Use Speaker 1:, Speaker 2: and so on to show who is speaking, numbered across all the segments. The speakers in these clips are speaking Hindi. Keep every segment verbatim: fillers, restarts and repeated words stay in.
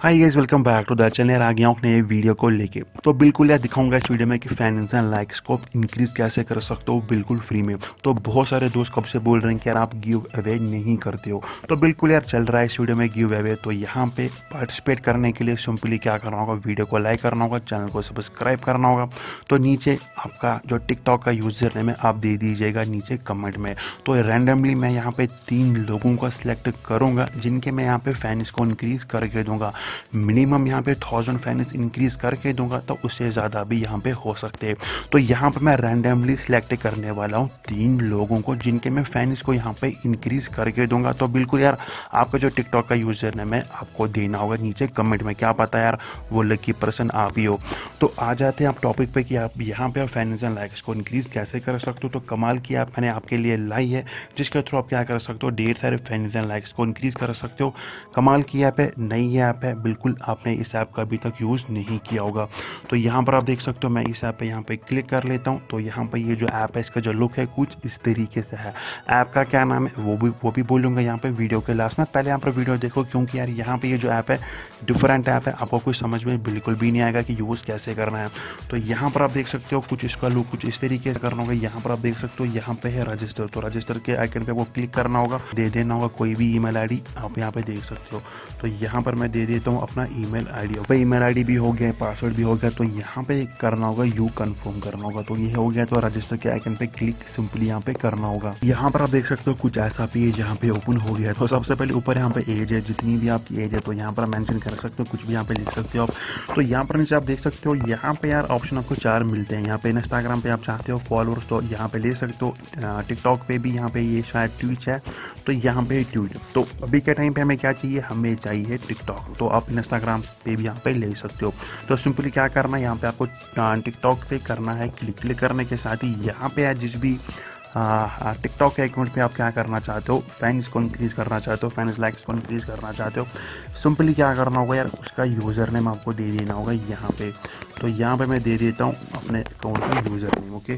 Speaker 1: Hi guys, welcome back to the channel. यार आ गया हूँ नए वीडियो को लेके। तो बिल्कुल यार दिखाऊंगा इस वीडियो में कि फैंस एंड लाइक्स को इंक्रीज कैसे कर सकते हो बिल्कुल फ्री में। तो बहुत सारे दोस्त कब से बोल रहे हैं कि यार आप गिव अवे नहीं करते हो, तो बिल्कुल यार चल रहा है इस वीडियो में गिव अवे। तो यहाँ पे पार्टिसिपेट करने के लिए सिंपली क्या करना होगा, वीडियो को लाइक करना होगा, चैनल को सब्सक्राइब करना होगा। तो नीचे आपका जो टिकटॉक का यूजर नेम है आप दे दीजिएगा नीचे कमेंट में। तो रैंडमली मैं यहाँ पे तीन लोगों को सिलेक्ट करूँगा जिनके मैं यहाँ पे फैंस को इंक्रीज करके दूंगा। मिनिमम यहाँ पे थाउजेंड फैंस इंक्रीज करके दूंगा, तो उससे ज़्यादा भी यहाँ पे हो सकते हैं। तो यहाँ पे मैं रैंडमली सिलेक्ट करने वाला हूँ तीन लोगों को जिनके मैं फैंस को यहाँ पे इंक्रीज करके दूंगा। तो बिल्कुल यार आपका जो टिकटॉक का यूजर नेम है आपको देना होगा नीचे कमेंट में, क्या पता यार वो लकी पर्सन आप ही हो। तो आ जाते हैं आप टॉपिक पे कि आप यहाँ पे फैंस एंड लाइक्स को इंक्रीज कैसे कर सकते हो। तो कमाल की ऐप मैंने आपके लिए लाई है जिसके थ्रू आप क्या कर सकते हो, ढेर सारे फैंस एंड लाइक्स को इंक्रीज कर सकते हो। कमाल की ऐप है, नई ऐप है, बिल्कुल आपने इस ऐप का अभी तक यूज़ नहीं किया होगा। तो यहाँ पर आप देख सकते हो मैं इस ऐप पे यहाँ पे क्लिक कर लेता हूँ। तो यहाँ पे ये जो ऐप है इसका जो लुक है कुछ इस तरीके से है। ऐप का क्या नाम है वो भी वो भी बोलूँगा यहाँ पे वीडियो के लास्ट में। पहले यहाँ पर वीडियो देखो क्योंकि यार यहाँ पे ये जो ऐप है डिफरेंट ऐप है, आपको कुछ समझ में बिल्कुल भी नहीं आएगा कि यूज़ कैसे करना है। तो यहाँ पर आप देख सकते हो कुछ इसका लुक कुछ इस तरीके से करना होगा। यहाँ पर आप देख सकते हो यहाँ पे है रजिस्टर, तो रजिस्टर के आइकन पे वो क्लिक करना होगा, दे देना होगा कोई भी ईमेल आईडी आप यहाँ पे देख सकते हो। तो यहाँ पर मैं दे देता हूँ अपना ईमेल आईडी। भाई ईमेल आईडी भी हो गया, पासवर्ड भी हो गया। तो यहाँ पे करना होगा यू कंफर्म करना होगा। तो ये हो गया, तो रजिस्टर के आइकन पे क्लिक सिंपली यहाँ पे करना होगा। यहाँ पर आप देख सकते हो कुछ ऐसा पेज यहाँ पे ओपन हो गया है। तो सबसे पहले ऊपर यहाँ पे एज है, जितनी भी आपकी एज है तो यहाँ पर मेंशन कर सकते हो, कुछ भी यहाँ पे लिख सकते हो आप। तो यहाँ पर नीचे आप देख सकते हो यहाँ पे यार ऑप्शन आपको चार मिलते हैं। यहाँ पे इंस्टाग्राम पे आप चाहते हो फॉलोअर्स तो यहाँ पे ले सकते हो, टिकटॉक पे भी यहाँ पे ये शायद ट्वीट है तो यहाँ पे ट्वीट। तो अभी के टाइम पे हमें क्या चाहिए, हमें चाहिए टिकटॉक। तो आप इंस्टाग्राम पे भी यहाँ पे ले सकते हो। तो सिंपली क्या करना है, यहाँ पे आपको टिकटॉक पे करना है क्लिक। क्लिक करने के साथ ही यहाँ पे है जिस भी टिकटॉक के अकाउंट पे आप क्या करना चाहते हो, फैंस को इंक्रीज करना चाहते हो, फैंस लाइक्स को इंक्रीज करना चाहते हो, सिंपली क्या करना होगा यार उसका यूज़र नेम आपको दे देना होगा यहाँ पे। तो यहाँ पे मैं दे देता हूँ अपने अकाउंट का यूज़र नेम। ओके,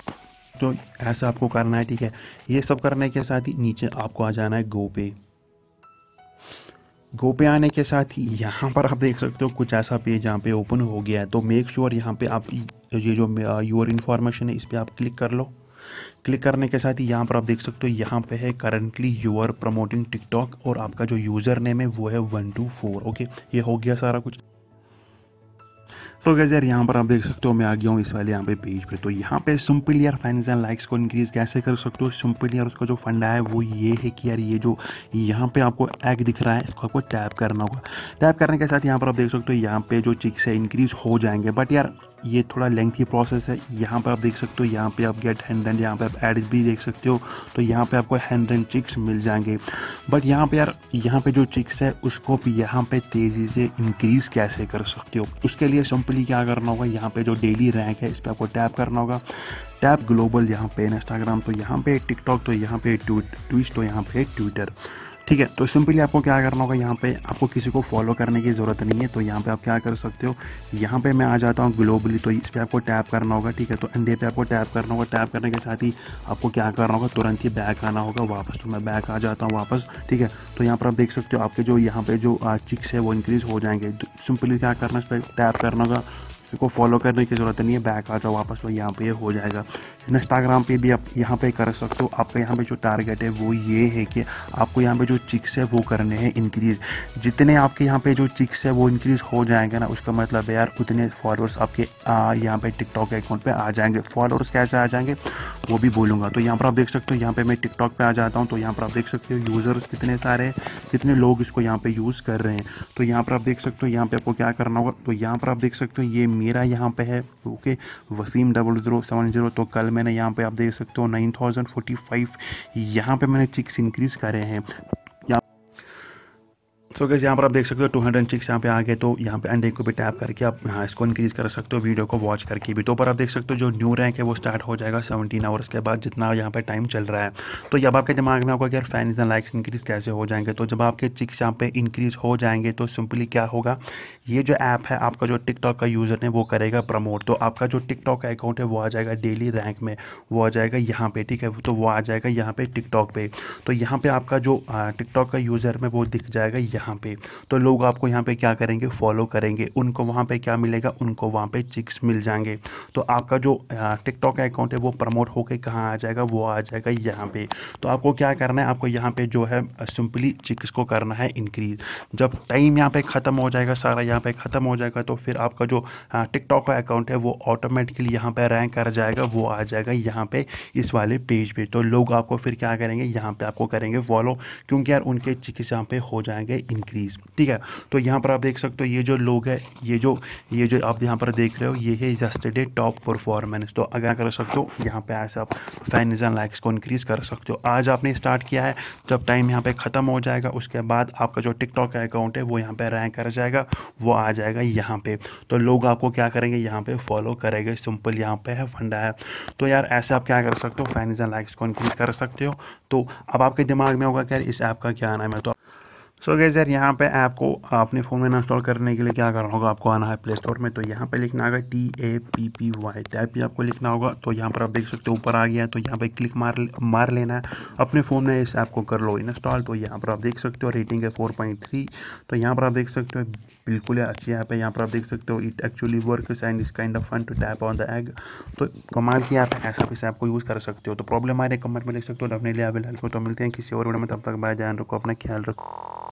Speaker 1: तो ऐसा आपको करना है, ठीक है। ये सब करने के साथ ही नीचे आपको आ जाना है गो पे। गो पे आने के साथ ही यहाँ पर आप देख सकते हो कुछ ऐसा पेज यहाँ पे ओपन हो गया है। तो मेक श्योर यहाँ पे आप ये जो योर इन्फॉर्मेशन है इस पर आप क्लिक कर लो। क्लिक करने के साथ ही यहाँ पर आप देख सकते हो यहाँ पे है currently you are promoting TikTok और आपका जो यूज़र नेम है वो है वन टू फोर। ओके, ये हो गया सारा कुछ। तो गैस यार यहाँ पर आप देख सकते हो मैं आ गया हूँ इस वाले यहाँ पे पेज पे। तो यहाँ पे सिंपली यार फैंस एंड लाइक्स को इंक्रीज कैसे कर सकते हो, सिंपली यार उसका जो फंडा है वो ये है कि यार ये जो यहाँ पे आपको एग दिख रहा है इसको आपको टैप करना होगा। टैप करने के साथ यहाँ पर आप देख सकते हो यहाँ पे जो चिक्स है इंक्रीज हो जाएंगे, बट यार ये थोड़ा लेंथी प्रोसेस है। यहाँ पर आप देख सकते हो यहाँ पे आप गेट हंड्रेड, यहाँ पे आप एड भी देख सकते हो। तो यहाँ पे आपको हंड्रेड चिक्स मिल जाएंगे, बट यहाँ पे यार यहाँ पे जो चिक्स है उसको भी यहाँ पे तेज़ी से इंक्रीज कैसे कर सकते हो, उसके लिए सिंपली क्या करना होगा, यहाँ पे जो डेली रैंक है इस पर आपको टैप करना होगा। टैप ग्लोबल, यहाँ पे इंस्टाग्राम, तो यहाँ पे टिकटॉक, तो यहाँ पे ट्वीट, तो यहाँ पे ट्विटर, ठीक है। तो सिंपली आपको क्या करना होगा, यहाँ पे आपको किसी को फॉलो करने की ज़रूरत नहीं है। तो यहाँ पे आप क्या कर सकते हो, यहाँ पे मैं आ जाता हूँ ग्लोबली, तो इस पर आपको टैप करना होगा, ठीक है। तो अंडे पे आपको टैप करना होगा। टैप करने के साथ ही आपको क्या करना होगा, तुरंत ही बैक आना होगा वापस। तो मैं बैक आ जाता हूँ वापस, ठीक है। तो यहाँ पर आप देख सकते हो आपके जो यहाँ पे जो चिक्स है वो इंक्रीज़ हो जाएंगे। सिंपली क्या करना है, इस पर टैप करना होगा, को फॉलो करने की ज़रूरत नहीं है, बैक आ जाओ वापस, तो यहाँ पे ये हो जाएगा। इंस्टाग्राम पे भी आप यहाँ पे कर सकते हो। आपका यहाँ पे जो टारगेट है वो ये है कि आपको यहाँ पे जो चिक्स है वो करने हैं इंक्रीज़। जितने आपके यहाँ पे जो चिक्स है वो इंक्रीज़ हो जाएंगे ना, उसका मतलब है यार उतने फॉलोअर्स आपके यहाँ पे टिकटॉक अकाउंट पे आ जाएंगे। फॉलोअर्स कैसे आ जाएंगे वो भी बोलूँगा। तो यहाँ पर आप देख सकते हो यहाँ पे मैं टिकटॉक पे आ जाता हूँ। तो यहाँ पर आप देख सकते हो यूज़र्स कितने सारे हैं, कितने लोग इसको यहाँ पे यूज़ कर रहे हैं। तो यहाँ पर आप देख सकते हो यहाँ पे आपको क्या करना होगा। तो यहाँ पर आप देख सकते हो ये मेरा यहाँ पे है, okay, Waseem double zero seven zero. तो कल मैंने यहाँ पे आप देख सकते हो नाइन थाउजेंड फोर्टी फाइव यहाँ पे मैंने चिक्स इंक्रीज़ करे हैं। तो गैस यहाँ पर आप देख सकते हो टू हंड्रेड चिक्स यहाँ पे आ गए। तो यहाँ पे अंडे को भी टैप करके आप हाँ इसको इंक्रीज़ कर सकते हो, वीडियो को वॉच करके भी। तो पर आप देख सकते हो जो न्यू रैंक है वो स्टार्ट हो जाएगा सेवनटीन आवर्स के बाद, जितना यहाँ पे टाइम चल रहा है। तो जब आपके दिमाग में होगा कि यार फैंस एंड लाइक्स इंक्रीज़ कैसे हो जाएंगे, तो जब आपके चिक्स यहाँ पे इंक्रीज़ हो जाएंगे तो सिंपली क्या होगा, ये जो ऐप है आपका जो टिकटॉक का यूज़र है वो करेगा प्रमोट। तो आपका जो टिकटॉक का अकाउंट है वो आ जाएगा डेली रैंक में, वो आ जाएगा यहाँ पे, ठीक है। तो वो आ जाएगा यहाँ पे टिकटॉक पे। तो यहाँ पे आपका जो टिकटॉक का यूज़र में वो दिख जाएगा यहाँ यहाँ पे। तो लोग आपको यहाँ पे क्या करेंगे, फॉलो करेंगे, उनको वहाँ पे क्या मिलेगा, उनको वहाँ पे चिक्स मिल जाएंगे। तो आपका जो टिकटॉक अकाउंट है वो प्रमोट होके कहाँ आ जाएगा, वो आ जाएगा यहाँ पे। तो आपको क्या करना है, आपको यहाँ पे जो है सिंपली चिक्स को करना है इंक्रीज। जब टाइम यहाँ पे ख़त्म हो जाएगा, सारा यहाँ पे ख़त्म हो जाएगा, तो फिर आपका जो टिकटॉक का अकाउंट है वो ऑटोमेटिकली यहाँ पे रैंक कर जाएगा, वो आ जाएगा यहाँ पे इस वाले पेज पे। तो लोग आपको फिर क्या करेंगे, यहाँ पे आपको करेंगे फॉलो, क्योंकि यार उनके चिक्स यहाँ पे हो जाएंगे इंक्रीज। ठीक है, तो यहाँ पर आप देख सकते हो ये जो लोग है, ये जो ये जो आप यहाँ पर देख रहे हो, ये है यस्टरडे टॉप परफॉर्मेंस। तो अगर कर सकते हो यहाँ पे ऐसे आप फैन्स एंड लाइक्स को इंक्रीज कर सकते हो। आज आपने स्टार्ट किया है, जब टाइम यहाँ पे ख़त्म हो जाएगा उसके बाद आपका जो टिकटॉक का अकाउंट है वो यहाँ पे रैंक कर जाएगा, वो आ जाएगा यहाँ पे। तो लोग आपको क्या करेंगे, यहाँ पे फॉलो करेंगे, सिंपल यहाँ पे है फंडा है। तो यार ऐसे आप क्या कर सकते हो, फैन्स एंड लाइक्स को इंक्रीज कर सकते हो। तो अब आपके दिमाग में होगा कि यार इस ऐप का क्या नाम है। तो सो गाइस यार यहाँ पे ऐप को अपने फ़ोन में इंस्टॉल करने के लिए क्या करना होगा, आपको आना है प्ले स्टोर में। तो यहाँ पे लिखना होगा T A P P Y, tap भी आपको लिखना होगा। तो यहाँ पर आप देख सकते हो ऊपर आ गया है, तो यहाँ पे क्लिक मार मार लेना है, अपने फ़ोन में इस ऐप को कर लो इंस्टॉल। तो यहाँ पर आप देख सकते हो रेटिंग है फोर पॉइंट थ्री। तो यहाँ पर आप देख सकते हो बिल्कुल अच्छी ऐप है। यहाँ पर आप देख सकते हो it actually works and is kind of fun to tap on the egg. तो कमाल की ऐप है, ऐसा इस ऐप को यूज़ कर सकते हो। तो प्रॉब्लम आ रही है कमेंट में लिख सकते हो, डेफिनेटली अवेलेबल को। तो मिलते हैं किसी और वीडियो में, तब तक बाय, ध्यान रखो, अपना ख्याल रखो।